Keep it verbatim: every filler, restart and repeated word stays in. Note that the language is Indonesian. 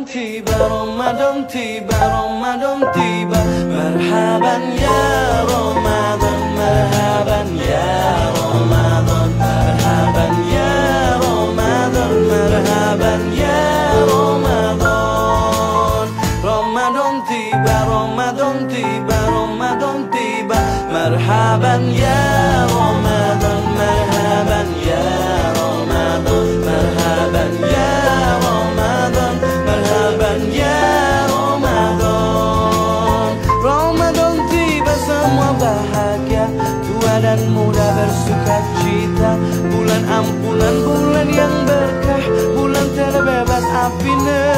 tiba, Ramadan tiba, Ramadan tiba. Marhaban ya Ramadan, marhaban ya Ramadan, marhaban ya Ramadan, marhaban ya Ramadan. Ramadan tiba, Ramadan tiba, Ramadan tiba. Marhaban ya Ramadan, marhaban ya Ramadan, marhaban ya Ramadan, marhaban ya Ramadan. Ramadan tiba, semua bahagia, tua dan muda bersuka cita. Bulan ampunan, bulan yang berkah, bulan terbebas api neraka.